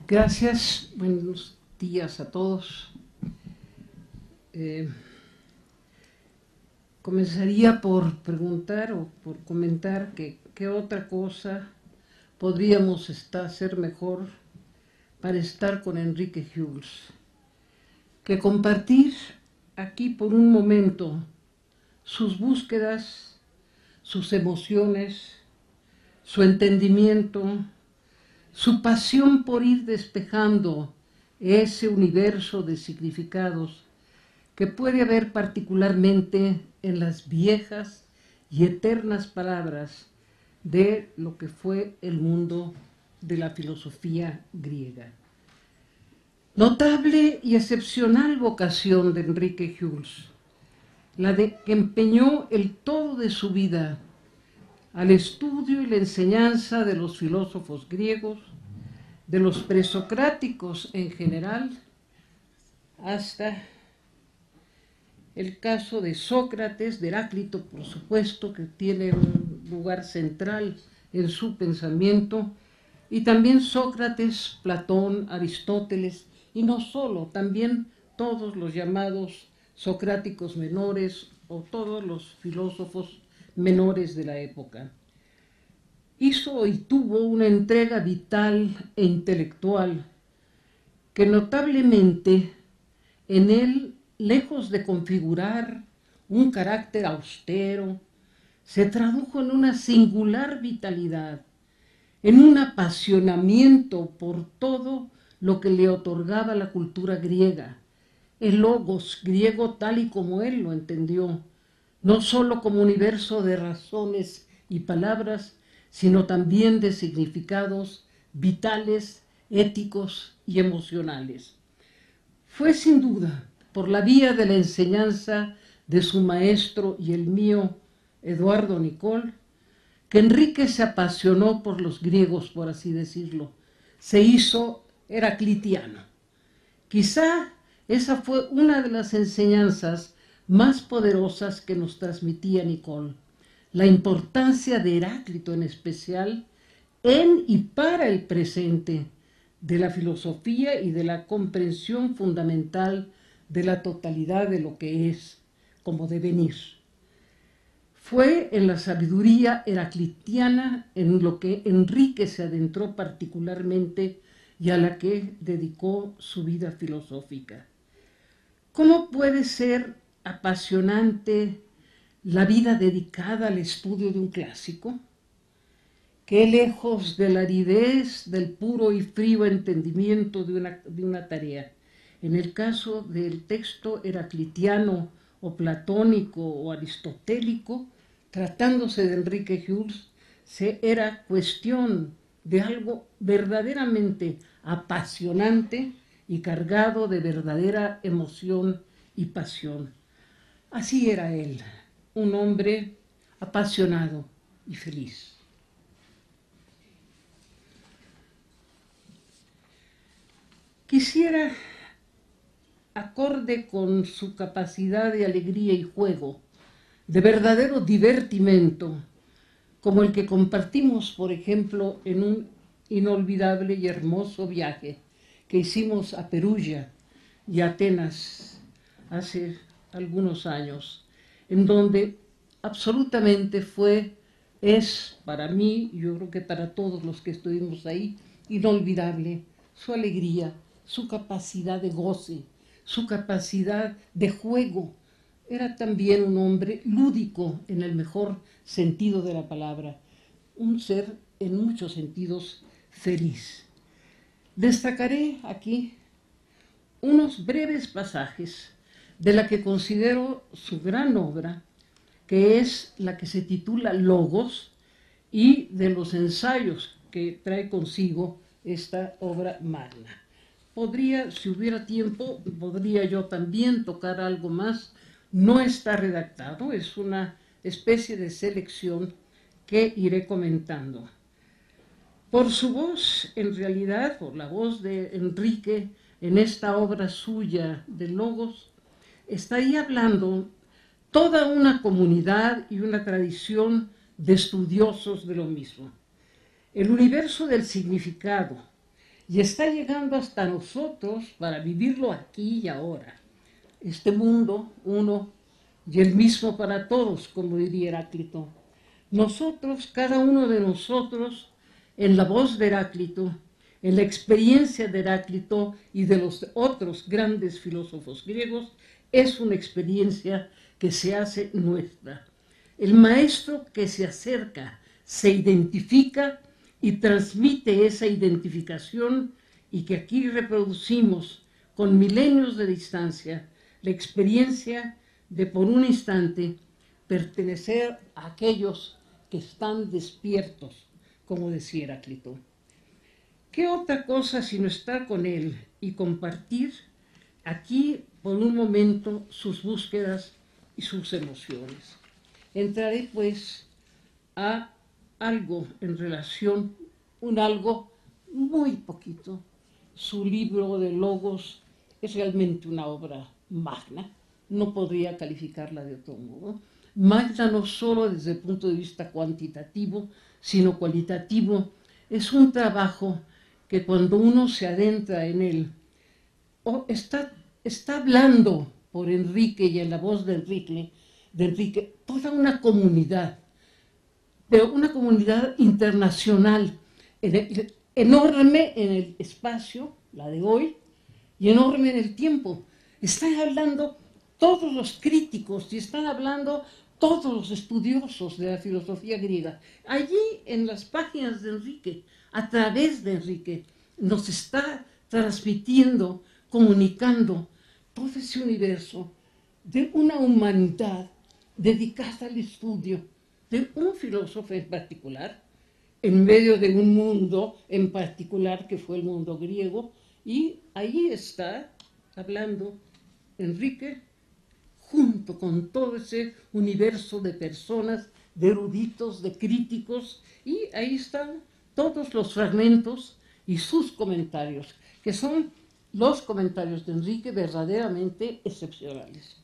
Gracias, buenos días a todos. Comenzaría por preguntar o por comentar qué otra cosa podríamos hacer mejor para estar con Enrique Hughes, que compartir aquí por un momento sus búsquedas, sus emociones, su entendimiento, su pasión por ir despejando ese universo de significados que puede haber particularmente en las viejas y eternas palabras de lo que fue el mundo de la filosofía griega. Notable y excepcional vocación de Enrique Hughes, la de que empeñó el todo de su vida al estudio y la enseñanza de los filósofos griegos, de los presocráticos en general, hasta el caso de Sócrates, de Heráclito, por supuesto, que tiene un lugar central en su pensamiento, y también Sócrates, Platón, Aristóteles, y no solo, también todos los llamados socráticos menores o todos los filósofos menores de la época. Hizo y tuvo una entrega vital e intelectual que notablemente en él, lejos de configurar un carácter austero, se tradujo en una singular vitalidad, en un apasionamiento por todo lo que le otorgaba la cultura griega, el logos griego tal y como él lo entendió, no solo como universo de razones y palabras, sino también de significados vitales, éticos y emocionales. Fue sin duda por la vía de la enseñanza de su maestro y el mío, Eduardo Nicol, que Enrique se apasionó por los griegos, por así decirlo. Se hizo heraclitiano. Quizá esa fue una de las enseñanzas más poderosas que nos transmitía Nicol, la importancia de Heráclito en especial en y para el presente, de la filosofía y de la comprensión fundamental de la totalidad de lo que es como devenir. Fue en la sabiduría heraclitiana en lo que Enrique se adentró particularmente y a la que dedicó su vida filosófica. ¿Cómo puede ser apasionante la vida dedicada al estudio de un clásico? Qué lejos de la aridez del puro y frío entendimiento de una tarea. En el caso del texto heraclitiano o platónico o aristotélico, tratándose de Enrique Hughes, era cuestión de algo verdaderamente apasionante y cargado de verdadera emoción y pasión. Así era él, un hombre apasionado y feliz. Quisiera, acorde con su capacidad de alegría y juego, de verdadero divertimento, como el que compartimos, por ejemplo, en un inolvidable y hermoso viaje que hicimos a Perugia y a Atenas hace algunos años, en donde absolutamente es para mí, y yo creo que para todos los que estuvimos ahí, inolvidable su alegría, su capacidad de goce, su capacidad de juego. Era también un hombre lúdico en el mejor sentido de la palabra, un ser en muchos sentidos feliz. Destacaré aquí unos breves pasajes de la que considero su gran obra, que es la que se titula Logos, y de los ensayos que trae consigo esta obra magna. Si hubiera tiempo, podría yo también tocar algo más. No está redactado, es una especie de selección que iré comentando. Por su voz, en realidad, por la voz de Enrique en esta obra suya de Logos, estaría hablando toda una comunidad y una tradición de estudiosos de lo mismo. El universo del significado, y está llegando hasta nosotros para vivirlo aquí y ahora. Este mundo, uno y el mismo para todos, como diría Heráclito. Nosotros, cada uno de nosotros, en la voz de Heráclito, en la experiencia de Heráclito y de los otros grandes filósofos griegos, es una experiencia que se hace nuestra. El maestro que se acerca, se identifica y transmite esa identificación, y que aquí reproducimos con milenios de distancia, la experiencia de por un instante pertenecer a aquellos que están despiertos, como decía Heráclito. ¿Qué otra cosa sino estar con él y compartir aquí por un momento sus búsquedas y sus emociones? Entraré pues a algo en relación, un algo muy poquito. Su libro de Logos es realmente una obra magna, no podría calificarla de otro modo. Magna no solo desde el punto de vista cuantitativo, sino cualitativo. Es un trabajo que cuando uno se adentra en él, está hablando por Enrique y en la voz de Enrique, toda una comunidad, pero una comunidad internacional, enorme en el espacio, la de hoy, y enorme en el tiempo. Están hablando todos los críticos y están hablando todos los estudiosos de la filosofía griega. Allí en las páginas de Enrique, a través de Enrique, nos está transmitiendo, comunicando todo ese universo de una humanidad dedicada al estudio de un filósofo en particular, en medio de un mundo en particular que fue el mundo griego, y ahí está hablando Enrique junto con todo ese universo de personas, de eruditos, de críticos, y ahí están todos los fragmentos y sus comentarios, que son los comentarios de Enrique verdaderamente excepcionales.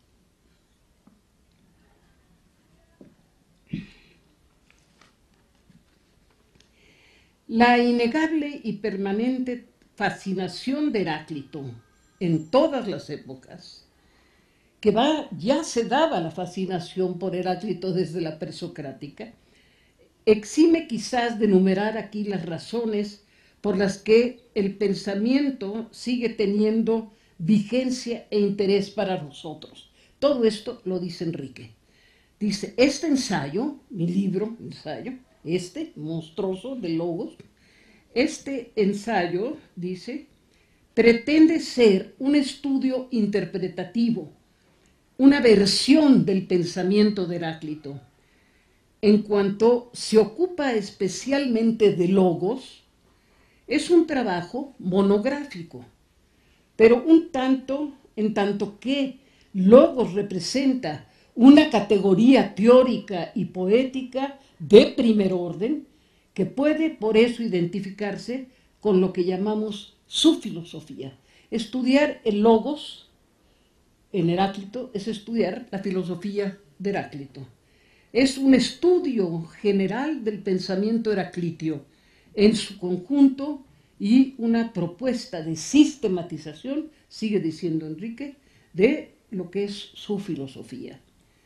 La innegable y permanente fascinación de Heráclito en todas las épocas, ya se daba la fascinación por Heráclito desde la presocrática, exime quizás de enumerar aquí las razones por las que el pensamiento sigue teniendo vigencia e interés para nosotros. Todo esto lo dice Enrique. Dice, este ensayo, mi libro, ensayo, este monstruoso de Logos, este ensayo, dice, pretende ser un estudio interpretativo, una versión del pensamiento de Heráclito. En cuanto se ocupa especialmente de Logos, es un trabajo monográfico, pero en tanto que Logos representa una categoría teórica y poética de primer orden, que puede por eso identificarse con lo que llamamos su filosofía. Estudiar el Logos en Heráclito es estudiar la filosofía de Heráclito. Es un estudio general del pensamiento heraclitio en su conjunto y una propuesta de sistematización, sigue diciendo Enrique, de lo que es su filosofía.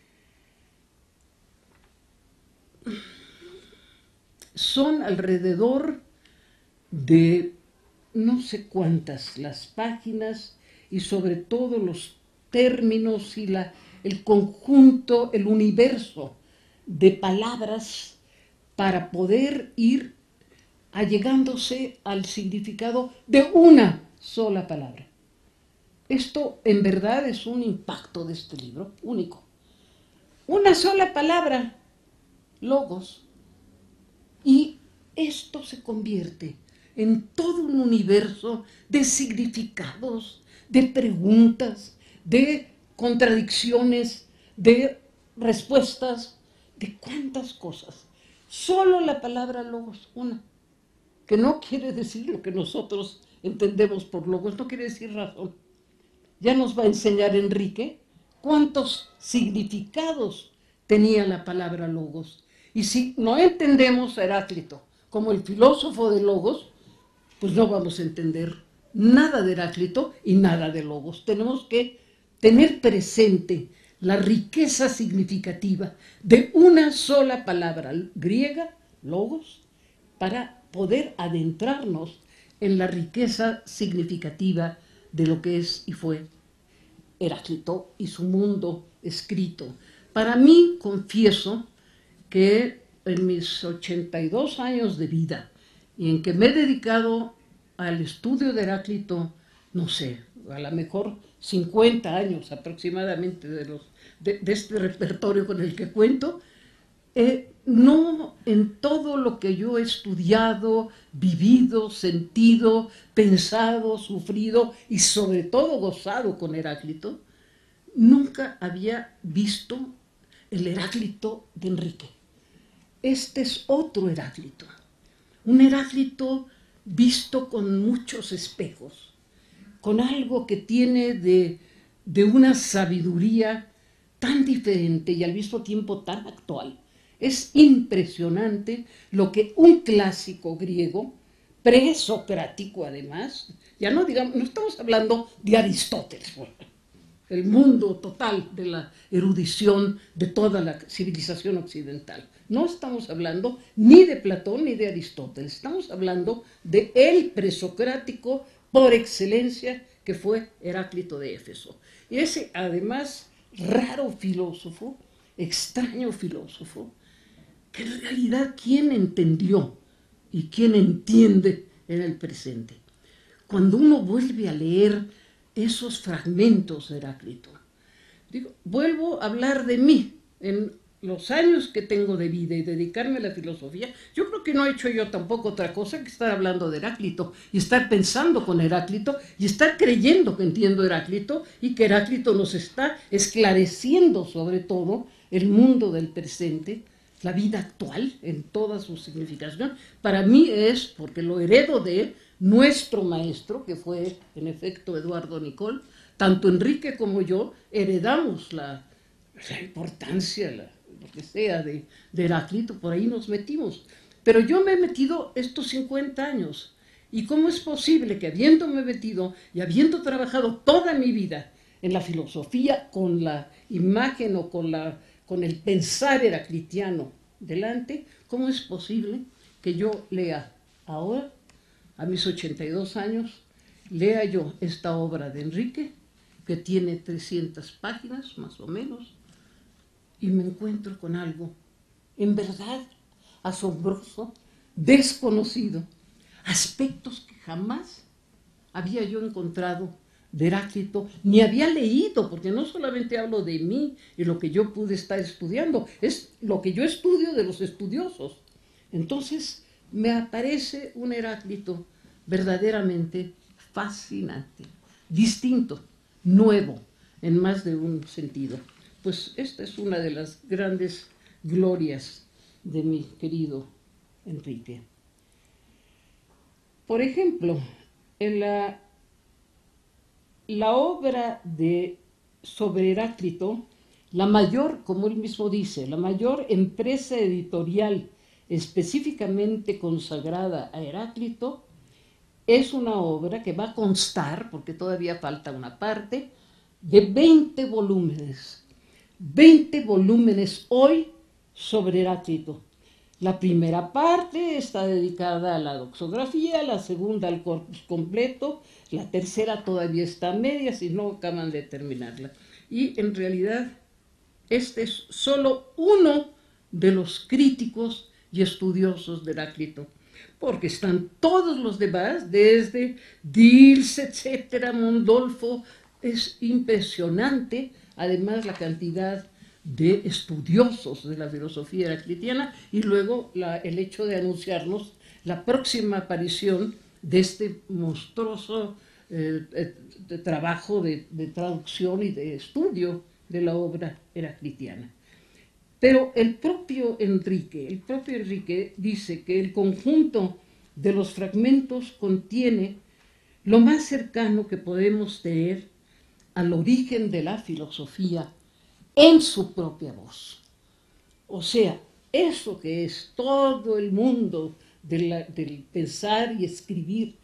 Son alrededor de no sé cuántas las páginas y sobre todo los términos y el conjunto, el universo de palabras para poder ir allegándose al significado de una sola palabra. Esto en verdad es un impacto de este libro único. Una sola palabra, Logos, y esto se convierte en todo un universo de significados, de preguntas, de contradicciones, de respuestas, de cuántas cosas. Solo la palabra Logos, una, que no quiere decir lo que nosotros entendemos por Logos, no quiere decir razón. Ya nos va a enseñar Enrique cuántos significados tenía la palabra Logos. Y si no entendemos a Heráclito como el filósofo de Logos, pues no vamos a entender nada de Heráclito y nada de Logos. Tenemos que tener presente la riqueza significativa de una sola palabra griega, Logos, para poder adentrarnos en la riqueza significativa de lo que es y fue Heráclito y su mundo escrito. Para mí, confieso que en mis 82 años de vida y en que me he dedicado al estudio de Heráclito, no sé, a lo mejor 50 años aproximadamente de este repertorio con el que cuento, no en todo lo que yo he estudiado, vivido, sentido, pensado, sufrido y sobre todo gozado con Heráclito, nunca había visto el Heráclito de Enrique. Este es otro Heráclito, un Heráclito visto con muchos espejos, con algo que tiene de una sabiduría tan diferente y al mismo tiempo tan actual. Es impresionante lo que un clásico griego, presocrático además, ya no digamos, no estamos hablando de Aristóteles, el mundo total de la erudición de toda la civilización occidental. No estamos hablando ni de Platón ni de Aristóteles, estamos hablando de el presocrático por excelencia que fue Heráclito de Éfeso. Y ese además raro filósofo, extraño filósofo, que en realidad quién entendió y quién entiende en el presente. Cuando uno vuelve a leer esos fragmentos de Heráclito, vuelvo a hablar de mí en los años que tengo de vida y dedicarme a la filosofía. Yo creo que no he hecho yo tampoco otra cosa que estar hablando de Heráclito y estar pensando con Heráclito y estar creyendo que entiendo Heráclito y que Heráclito nos está esclareciendo sobre todo el mundo del presente, la vida actual en toda su significación. Para mí es, porque lo heredo de nuestro maestro, que fue en efecto Eduardo Nicol, tanto Enrique como yo heredamos la importancia, lo que sea de Heráclito, por ahí nos metimos. Pero yo me he metido estos 50 años. ¿Y cómo es posible que habiéndome metido y habiendo trabajado toda mi vida en la filosofía con la imagen o con el pensar heraclitiano delante, cómo es posible que yo lea ahora, a mis 82 años, lea yo esta obra de Enrique, que tiene 300 páginas más o menos, y me encuentro con algo en verdad asombroso, desconocido, aspectos que jamás había yo encontrado de Heráclito, ni había leído, porque no solamente hablo de mí y lo que yo pude estar estudiando, es lo que yo estudio de los estudiosos. Entonces me aparece un Heráclito verdaderamente fascinante, distinto, nuevo, en más de un sentido. Pues esta es una de las grandes glorias de mi querido Enrique. Por ejemplo, en la obra sobre Heráclito, la mayor, como él mismo dice, la mayor empresa editorial específicamente consagrada a Heráclito, es una obra que va a constar, porque todavía falta una parte, de 20 volúmenes. 20 volúmenes hoy sobre Heráclito. La primera parte está dedicada a la doxografía, la segunda al corpus completo, la tercera todavía está a medias y no acaban de terminarla. Y en realidad este es solo uno de los críticos y estudiosos de Heráclito, porque están todos los demás, desde Diels, etcétera, Mondolfo. Es impresionante, además, la cantidad de estudiosos de la filosofía heraclitiana y luego el hecho de anunciarnos la próxima aparición de este monstruoso trabajo de traducción y de estudio de la obra heraclitiana. Pero el propio Enrique dice que el conjunto de los fragmentos contiene lo más cercano que podemos tener al origen de la filosofía en su propia voz. O sea, eso que es todo el mundo del pensar y escribir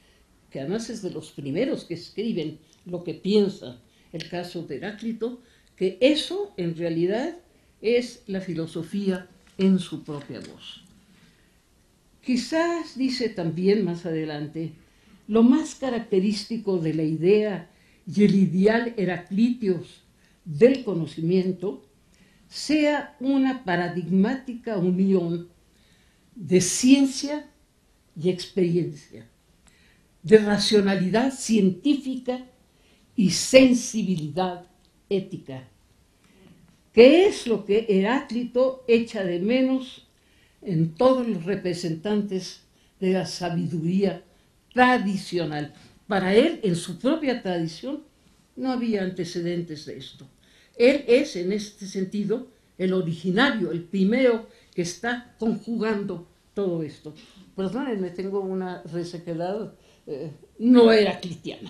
que además es de los primeros que escriben lo que piensa el caso de Heráclito, que eso en realidad es la filosofía en su propia voz. Quizás, dice también más adelante, lo más característico de la idea y el ideal heraclíteos del conocimiento sea una paradigmática unión de ciencia y experiencia, de racionalidad científica y sensibilidad ética, que es lo que Heráclito echa de menos en todos los representantes de la sabiduría tradicional. Para él, en su propia tradición, no había antecedentes de esto. Él es, en este sentido, el originario, el primero que está conjugando todo esto. Perdónenme, tengo una resequedad no heraclitiana.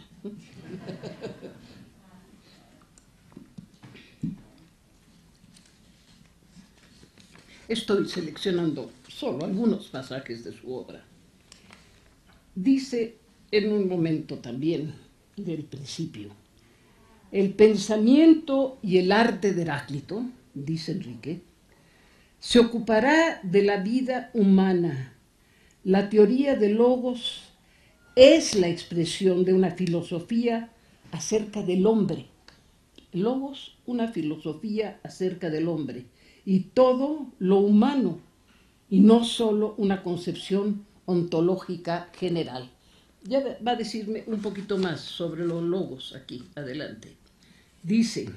Estoy seleccionando solo algunos pasajes de su obra. Dice en un momento también del principio, el pensamiento y el arte de Heráclito, dice Enrique, se ocupará de la vida humana. La teoría de Logos es la expresión de una filosofía acerca del hombre. Logos, una filosofía acerca del hombre y todo lo humano, y no solo una concepción ontológica general. Ya va a decirme un poquito más sobre los logos aquí, adelante. Dice,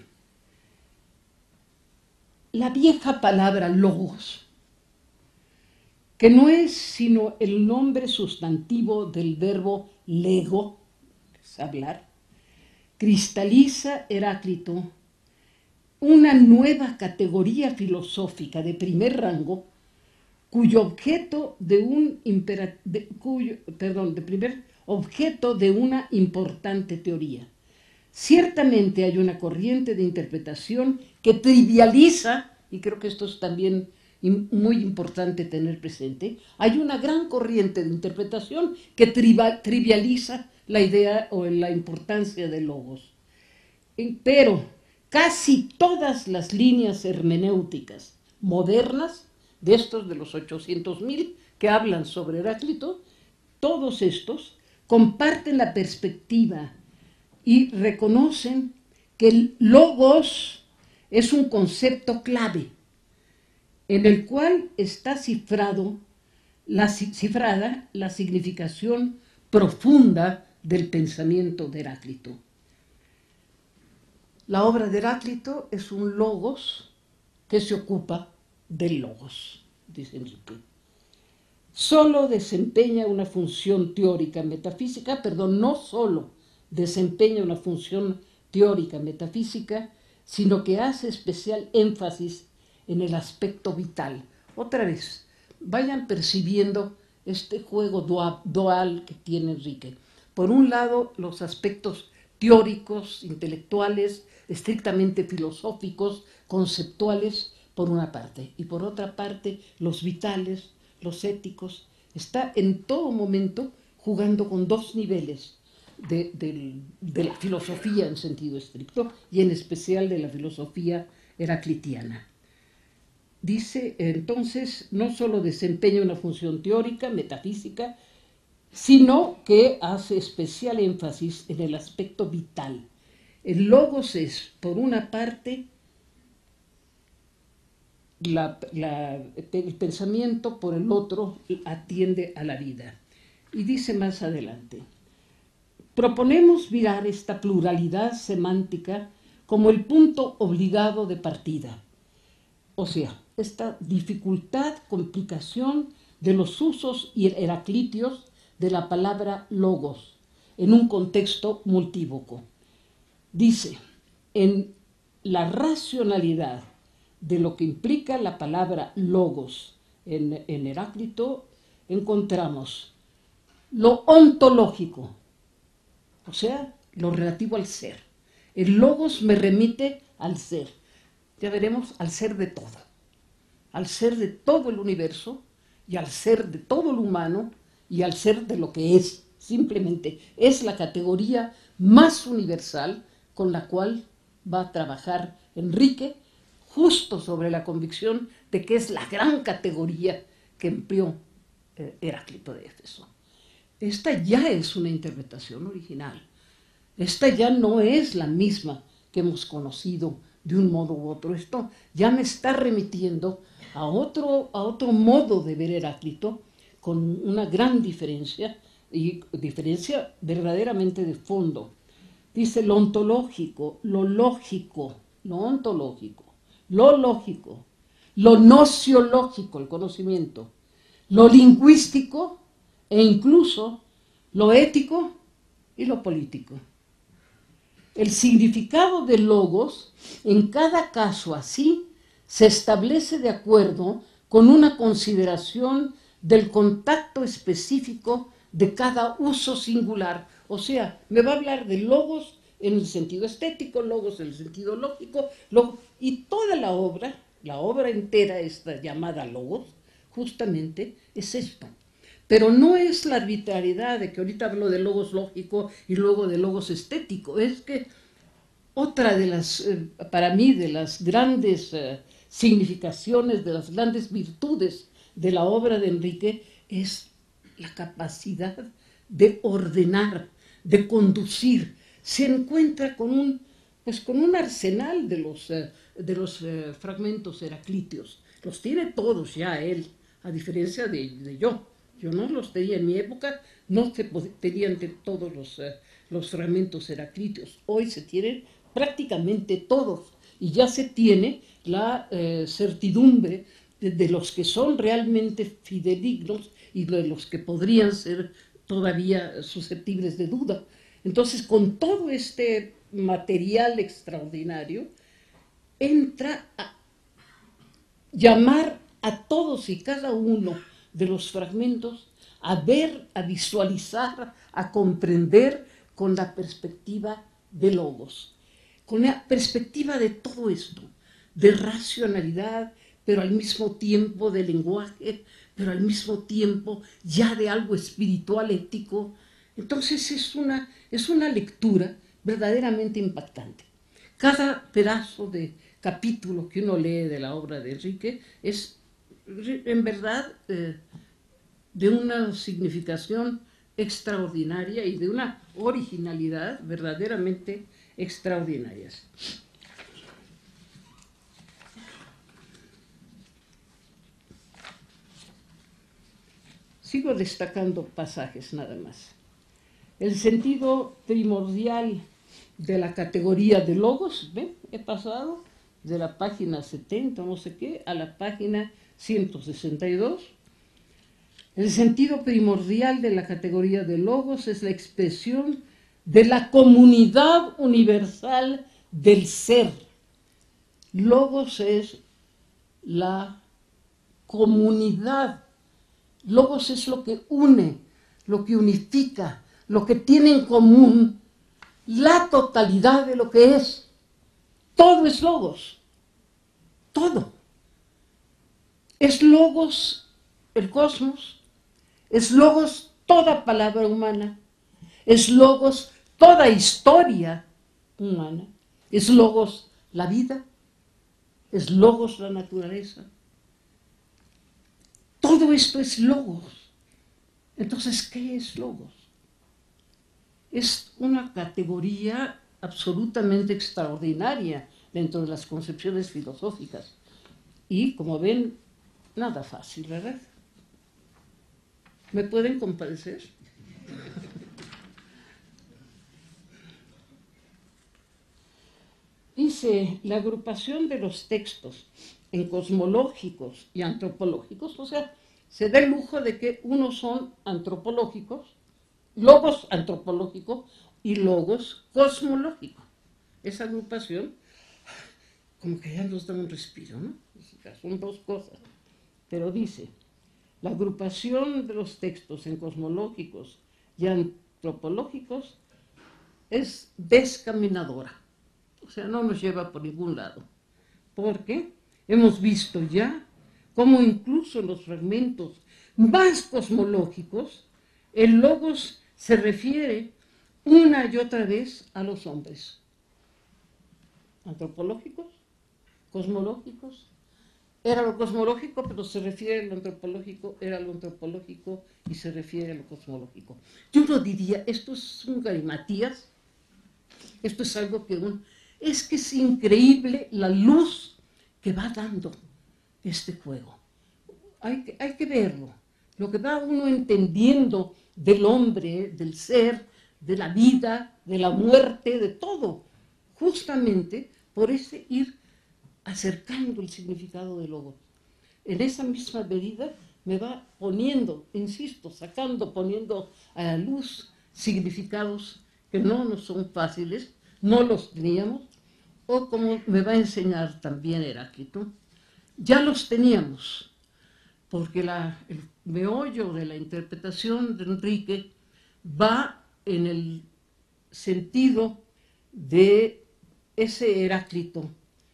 la vieja palabra logos, que no es sino el nombre sustantivo del verbo lego, es hablar, cristaliza Heráclito una nueva categoría filosófica de primer rango cuyo objeto de una importante teoría. Ciertamente hay una corriente de interpretación que trivializa, y creo que esto es también muy importante tener presente, hay una gran corriente de interpretación que trivializa la idea o la importancia de logos. Pero casi todas las líneas hermenéuticas modernas, de estos de los 800.000 que hablan sobre Heráclito, todos estos comparten la perspectiva y reconocen que el logos es un concepto clave en el cual está cifrada la significación profunda del pensamiento de Heráclito. La obra de Heráclito es un logos que se ocupa del logos, dice Enrique. Solo desempeña una función teórica metafísica, no solo desempeña una función teórica metafísica, sino que hace especial énfasis en el aspecto vital. Otra vez, vayan percibiendo este juego dual que tiene Enrique. Por un lado, los aspectos teóricos, intelectuales, estrictamente filosóficos, conceptuales, por una parte, y por otra parte, los vitales, los éticos. Está en todo momento jugando con dos niveles de la filosofía en sentido estricto y en especial de la filosofía heraclitiana. Dice, entonces, no solo desempeña una función teórica, metafísica, sino que hace especial énfasis en el aspecto vital. El logos es, por una parte, el pensamiento, por el otro, atiende a la vida. Y dice más adelante, proponemos mirar esta pluralidad semántica como el punto obligado de partida. O sea, esta dificultad, complicación de los usos heraclíteos de la palabra logos en un contexto multívoco. Dice, en la racionalidad de lo que implica la palabra logos en Heráclito, encontramos lo ontológico, o sea, lo relativo al ser. El logos me remite al ser, ya veremos, al ser de todo el universo y al ser de todo lo humano y al ser de lo que es simplemente es la categoría más universal con la cual va a trabajar Enrique, justo sobre la convicción de que es la gran categoría que empleó Heráclito de Éfeso. Esta ya es una interpretación original. Esta ya no es la misma que hemos conocido de un modo u otro. Esto ya me está remitiendo a otro modo de ver Heráclito, con una gran diferencia, y diferencia verdaderamente de fondo. Dice lo ontológico, lo lógico, lo ontológico, lo lógico, lo nociológico, el conocimiento, lo lingüístico e incluso lo ético y lo político. El significado del logos, en cada caso así, se establece de acuerdo con una consideración del contacto específico de cada uso singular. O sea, me va a hablar de logos en el sentido estético, logos en el sentido lógico, y toda la obra entera, esta llamada logos, justamente es esto. Pero no es la arbitrariedad de que ahorita hablo de logos lógico y luego de logos estético. Es que otra de las, para mí, de las grandes significaciones, de las grandes virtudes de la obra de Enrique es la capacidad de ordenar, de conducir. Se encuentra con un arsenal de los fragmentos heraclíteos. Los tiene todos ya él, a diferencia de yo. Yo no los tenía en mi época, no se tenían todos los fragmentos heraclíteos. Hoy se tienen prácticamente todos y ya se tiene la certidumbre de los que son realmente fidedignos y de los que podrían ser todavía susceptibles de duda. Entonces, con todo este material extraordinario, entra a llamar a todos y cada uno de los fragmentos a ver, a visualizar, a comprender con la perspectiva de logos, con la perspectiva de todo esto, de racionalidad, pero al mismo tiempo de lenguaje, pero al mismo tiempo ya de algo espiritual, ético. Entonces es una lectura verdaderamente impactante. Cada pedazo de capítulo que uno lee de la obra de Enrique es en verdad de una significación extraordinaria y de una originalidad verdaderamente extraordinarias. Sigo destacando pasajes nada más. El sentido primordial de la categoría de logos, ¿ven? He pasado de la página 70, no sé qué, a la página 162. El sentido primordial de la categoría de logos es la expresión de la comunidad universal del ser. Logos es la comunidad. Logos es lo que une, lo que unifica, lo que tiene en común la totalidad de lo que es. Todo es logos. Todo. Es logos el cosmos, es logos toda palabra humana, es logos toda historia humana, es logos la vida, es logos la naturaleza. Todo esto es logos. Entonces, ¿qué es logos? Es una categoría absolutamente extraordinaria dentro de las concepciones filosóficas. Y, como ven, nada fácil, ¿verdad? ¿Me pueden compadecer? Dice, la agrupación de los textos en cosmológicos y antropológicos, o sea, se da el lujo de que unos son antropológicos, logos antropológico y logos cosmológico. Esa agrupación, como que ya nos da un respiro, ¿no? Son dos cosas. Pero dice, la agrupación de los textos en cosmológicos y antropológicos es descaminadora. O sea, no nos lleva por ningún lado. Porque hemos visto ya cómo incluso en los fragmentos más cosmológicos, el logos se refiere una y otra vez a los hombres, antropológicos, cosmológicos. Era lo cosmológico, pero se refiere a lo antropológico, era lo antropológico y se refiere a lo cosmológico. Yo no diría, esto es un galimatías, esto es algo que es que es increíble la luz que va dando este juego. Hay que verlo, lo que va uno entendiendo del hombre, del ser, de la vida, de la muerte, de todo, justamente por ese ir acercando el significado del logo. En esa misma medida me va poniendo, insisto, poniendo a la luz significados que no nos son fáciles, no los teníamos, o como me va a enseñar también Heráclito, ya los teníamos, porque el meollo de la interpretación de Enrique va en el sentido de ese Heráclito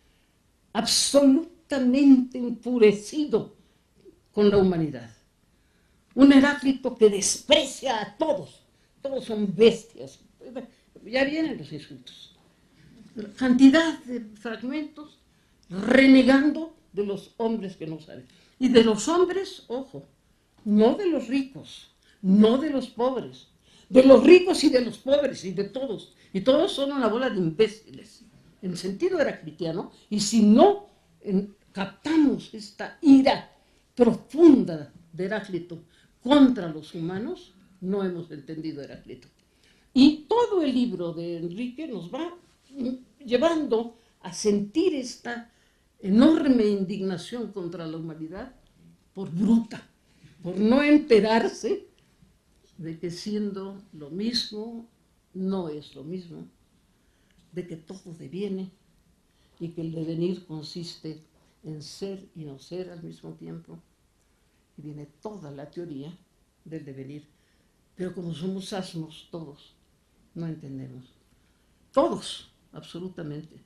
absolutamente enfurecido con la humanidad. Un Heráclito que desprecia a todos, todos son bestias. Ya vienen los insultos. Cantidad de fragmentos renegando de los hombres que no saben. Y de los hombres, ojo, no de los ricos, no de los pobres, de los ricos y de los pobres y de todos. Y todos son una bola de imbéciles, en sentido heraclitiano, y si no captamos esta ira profunda de Heráclito contra los humanos, no hemos entendido Heráclito. Y todo el libro de Enrique nos va llevando a sentir esta enorme indignación contra la humanidad por bruta, por no enterarse de que siendo lo mismo no es lo mismo, de que todo deviene y que el devenir consiste en ser y no ser al mismo tiempo. Y viene toda la teoría del devenir. Pero como somos asnos todos, no entendemos. Todos, absolutamente.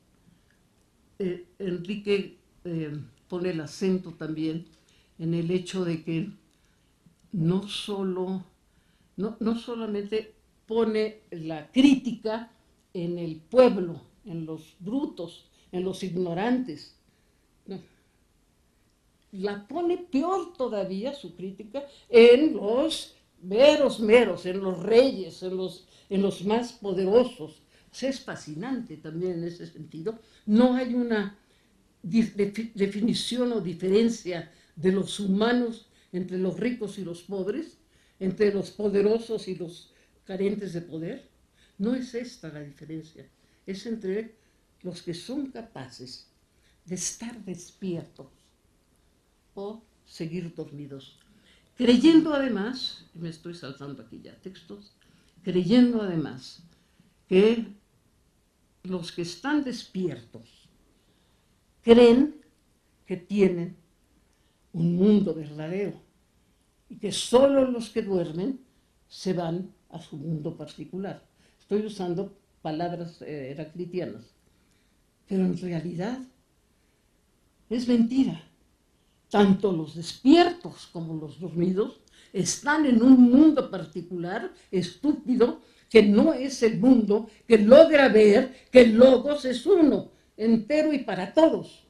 Enrique pone el acento también en el hecho de que no solamente pone la crítica en el pueblo, en los brutos, en los ignorantes. No. La pone peor todavía su crítica en los meros, en los reyes, en los más poderosos. O sea, es fascinante también en ese sentido. No hay una definición o diferencia de los humanos entre los ricos y los pobres, entre los poderosos y los carentes de poder. No es esta la diferencia, es entre los que son capaces de estar despiertos o seguir dormidos. Creyendo además, y me estoy saltando aquí ya textos, creyendo además que los que están despiertos creen que tienen un mundo verdadero y que solo los que duermen se van a su mundo particular. Estoy usando palabras heraclitianas, pero en realidad es mentira. Tanto los despiertos como los dormidos están en un mundo particular, estúpido, que no es el mundo que logra ver que el logos es uno, entero y para todos.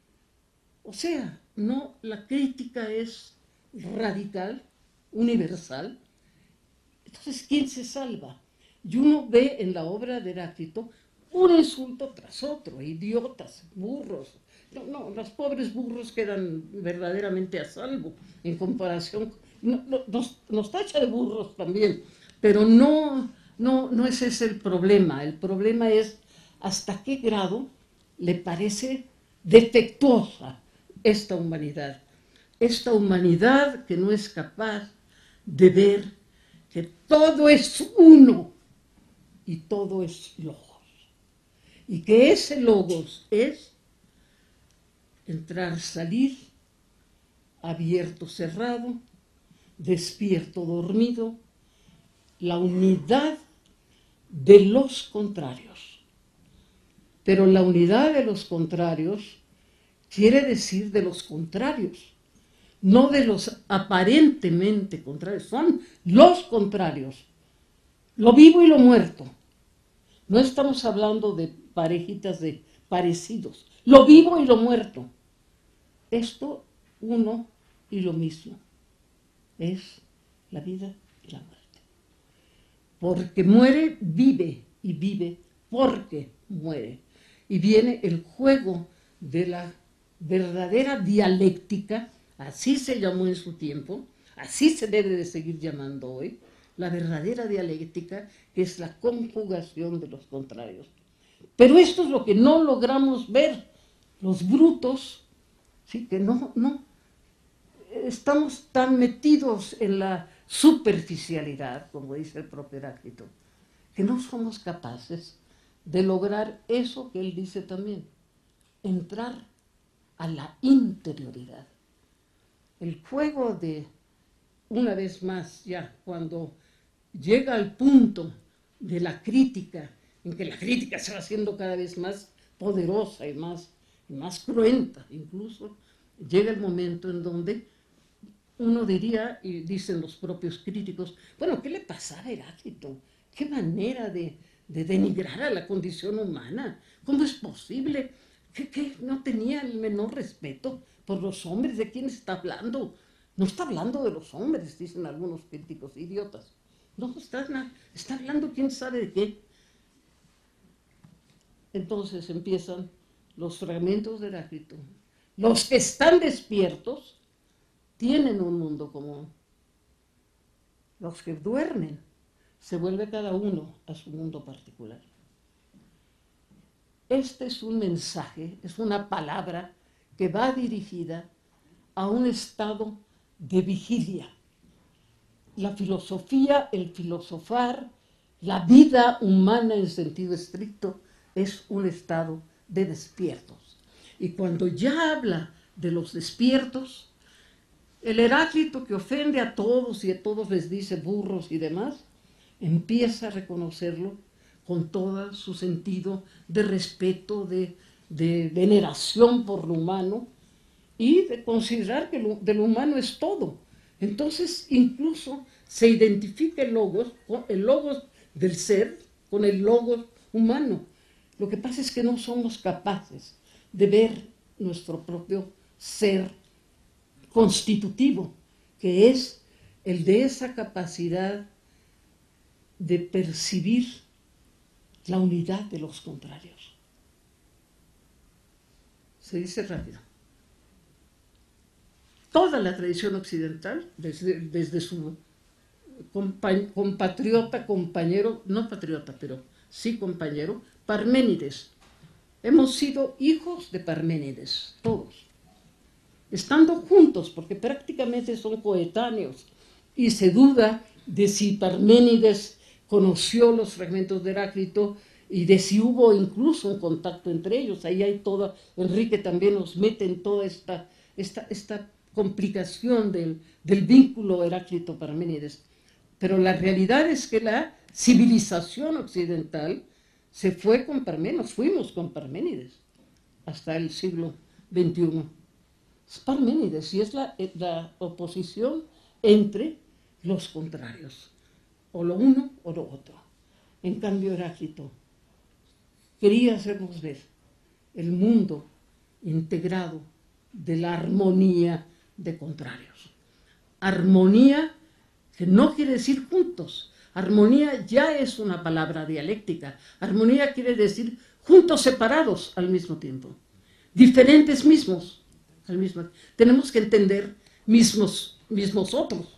O sea, no, la crítica es radical, universal. Entonces, ¿quién se salva? Y uno ve en la obra de Heráclito un insulto tras otro, idiotas, burros. No, los pobres burros quedan verdaderamente a salvo en comparación. Nos tacha de burros también, pero no es ese el problema. El problema es hasta qué grado le parece defectuosa esta humanidad que no es capaz de ver que todo es uno y todo es logos. Y que ese logos es entrar, salir, abierto, cerrado, despierto, dormido, la unidad de los contrarios. Pero la unidad de los contrarios quiere decir de los contrarios, no de los aparentemente contrarios, son los contrarios. lo vivo y lo muerto. No estamos hablando de parejitas de parecidos. Lo vivo y lo muerto. Esto uno y lo mismo. Es la vida y la muerte. Porque muere, vive, y vive porque muere. Y viene el juego de la verdadera dialéctica, así se llamó en su tiempo, así se debe de seguir llamando hoy, la verdadera dialéctica, que es la conjugación de los contrarios. Pero esto es lo que no logramos ver los brutos, ¿sí? Que no estamos tan metidos en la superficialidad, como dice el propio Heráclito, que no somos capaces de lograr eso que él dice también, entrar a la interioridad. El juego de, una vez más, ya cuando llega al punto de la crítica, en que la crítica se va haciendo cada vez más poderosa y más cruenta, incluso llega el momento en donde uno diría, y dicen los propios críticos, bueno, ¿qué le pasaba a Heráclito? ¿Qué manera de denigrar a la condición humana? ¿Cómo es posible? ¿Qué no tenía el menor respeto por los hombres? ¿De quién está hablando? No está hablando de los hombres, dicen algunos críticos idiotas. No, está hablando quién sabe de qué. Entonces empiezan los fragmentos de Heráclito. Los que están despiertos tienen un mundo común. Los que duermen se vuelve cada uno a su mundo particular. Este es un mensaje, es una palabra que va dirigida a un estado de vigilia. La filosofía, el filosofar, la vida humana en sentido estricto es un estado de despiertos. Y cuando ya habla de los despiertos, el Heráclito, que ofende a todos y a todos les dice burros y demás, empieza a reconocerlo con todo su sentido de respeto, de veneración por lo humano y de considerar que de lo humano es todo. Entonces incluso se identifica el logos del ser con el logos humano. Lo que pasa es que no somos capaces de ver nuestro propio ser constitutivo, que es el de esa capacidad de percibir la unidad de los contrarios. Se dice rápido. Toda la tradición occidental, desde su compatriota, compañero, no patriota, pero sí compañero, Parménides. Hemos sido hijos de Parménides, todos. Estando juntos, porque prácticamente son coetáneos, y se duda de si Parménides conoció los fragmentos de Heráclito y de si hubo incluso un contacto entre ellos. Ahí hay toda, Enrique también nos mete en toda esta complicación del vínculo Heráclito-Parménides. Pero la realidad es que la civilización occidental se fue con Parménides, nos fuimos con Parménides hasta el siglo XXI. Es Parménides y es la oposición entre los contrarios, o lo uno o lo otro. En cambio, Heráclito quería hacernos ver el mundo integrado de la armonía de contrarios. Armonía que no quiere decir juntos. Armonía ya es una palabra dialéctica. Armonía quiere decir juntos separados al mismo tiempo. Diferentes mismos al mismo tiempo. Tenemos que entender mismos otros.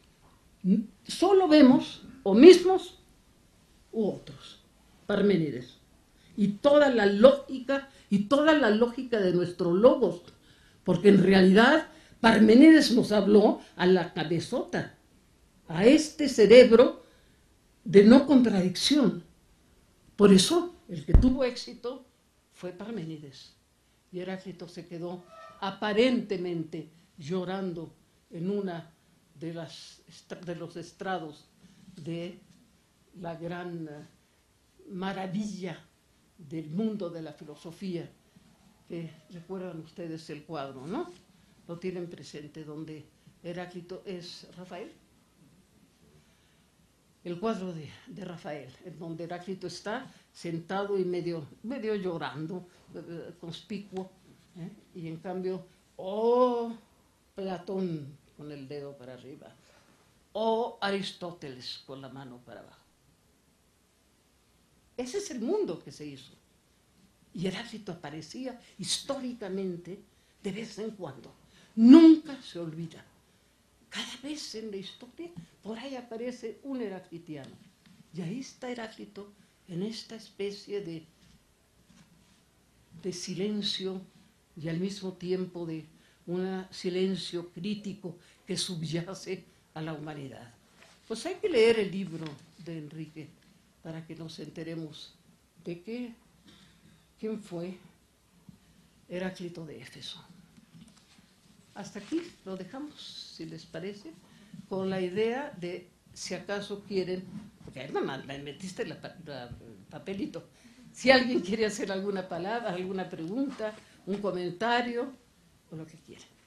Solo vemos o mismos u otros. Parménides. Y toda la lógica de nuestro logos. Porque en realidad Parménides nos habló a la cabezota, a este cerebro de no contradicción. Por eso el que tuvo éxito fue Parménides. Y Heráclito se quedó aparentemente llorando en una de los estrados de la gran maravilla del mundo de la filosofía, que recuerdan ustedes el cuadro, ¿no? Lo tienen presente, donde Heráclito es Rafael. el cuadro de Rafael, en donde Heráclito está sentado y medio llorando, conspicuo, y en cambio, oh Platón con el dedo para arriba, oh Aristóteles con la mano para abajo. Ese es el mundo que se hizo. Y Heráclito aparecía históricamente de vez en cuando. Nunca se olvida. Cada vez en la historia, por ahí aparece un heraclitiano. Y ahí está Heráclito en esta especie de silencio y al mismo tiempo de un silencio crítico que subyace a la humanidad. Pues hay que leer el libro de Enrique para que nos enteremos de quién fue Heráclito de Éfeso. Hasta aquí lo dejamos, si les parece, con la idea de, si acaso quieren, porque ahí mamá, me metiste el papelito, si alguien quiere hacer alguna palabra, alguna pregunta, un comentario, o lo que quiera.